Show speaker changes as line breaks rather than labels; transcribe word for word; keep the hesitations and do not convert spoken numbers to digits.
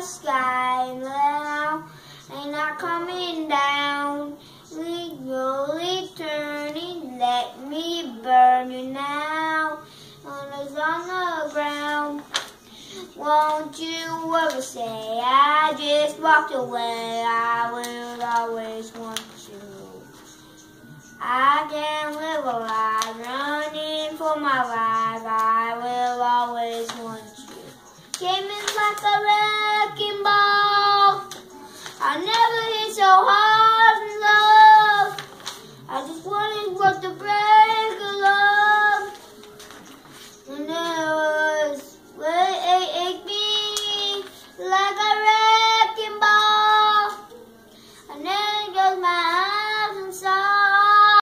sky now, and not coming down. Legally turning, let me burn you now. On us on the ground. Won't you ever say I just walked away? I will always want you. I can't live a life